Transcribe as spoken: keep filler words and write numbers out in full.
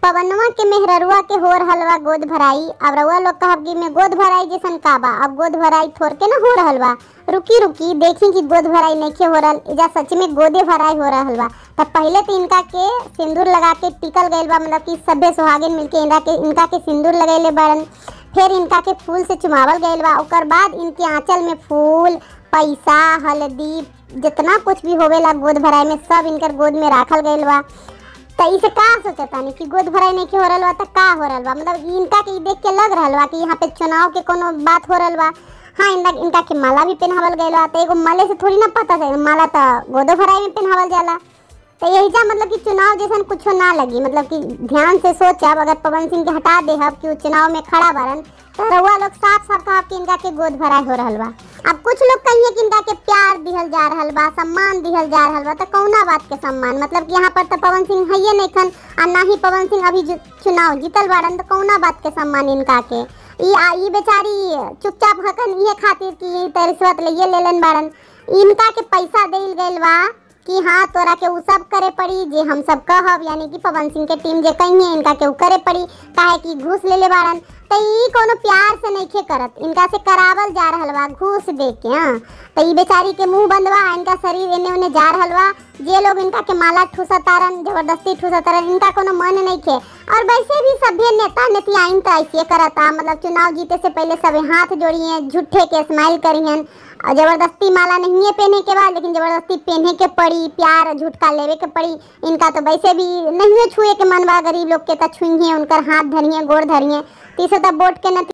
पवनवा के मेहररुआ के होर हलवा गोद भराई। अब रउआ लोग कहब कि मैं गोद भराई जैसन का बा। अब गोद भराई थोर के ना हो रहल बा। रुकी रुकी देखी कि गोद भराई नइखे हो रहल, एजा सच में गोदे भराई हो रहल बा। तब पहले तो इनका के सिंदूर लगा के टिकल गइल बा, मतलब कि सभे सुहागिन मिलके इनका के इनका के सिंदूर लगैले बड़न। फिर इनका के फूल से चुमावल गइल बा। ओकर बाद इनके आंचल में फूल, पैसा, हल्दी, जितना कुछ भी होवेला गोद भराई में सब इनकर गोद में राखल गइल बा। तो इसे का सोचतानी कि गोद भराई नहीं के हो रहल बा त का हो रहल बा, मतलब इनका के देख के लग रहल बा कि यहाँ पे चुनाव के कोनो बात हो रहल बा। हाँ, इनका इनका के माला भी पहनावल गइल बा। तो एगो माले से थोड़ी ना पता चले, माला तो गोदो भराई में पहनावल जाला। तो यही जा मतलब कि चुनाव जैसन कुछ ना लगी, मतलब कि ध्यान से सोचब अगर पवन सिंह के हटा देहब कि वो चुनाव में खड़ा बारन तो रउआ लोग साफ साफ कहब कि इनका के गोद भराई हो रहल बा। अब कुछ लोग कहिए कि इनका के प्यार दिहल जा रहल बा, सम्मान दिहल जा रहल बा। तो कौना बात के सम्मान, मतलब कि यहाँ पर तो पवन सिंह है नहीं खन और ना ही पवन सिंह अभी चुनाव जीतल बारन। तो कौना बात के सम्मान इनका के, ई आ ई बेचारी चुपचाप हकन ये खातिर कि रिश्वत ले लेलन बारन। इनका के पैसा देल गइल बा कि हाँ तोरा के उ सब करे पड़ी जे हम सब कहब, यानी कि पवन सिंह के टीम जे कहिए इनका के उ करे पड़ी, काहे कि घूस ले ले बारन। तो ई कोनो प्यार से नइखे करत, इनका से करावल जा रहल बा घूस दे के। हाँ, तो ई बेचारी के मुंह बंद बा, इनका शरीर एने ओने जा रहल बा। जे लोग इनका के माला ठूसतारन, जबरदस्ती ठूसतारन, इनका कोनो मन नइखे। और वैसे भी सभे नेता नेतियाइन तो ऐसे करता, मतलब चुनाव जीते से पहले सब हाथ जोड़िए, झूठे के स्माइल करियन और जबरदस्ती माला नहीं है पहने के बाद, लेकिन जबरदस्ती पहने के पड़ी, प्यार झूठका लेवे के पड़ी। इनका तो वैसे भी नहीं छुए के मन बा, गरीब लोग के तो छुइए, उनकर हाथ धरिए, गोड़ धरिए। तीसरा तो वोट के न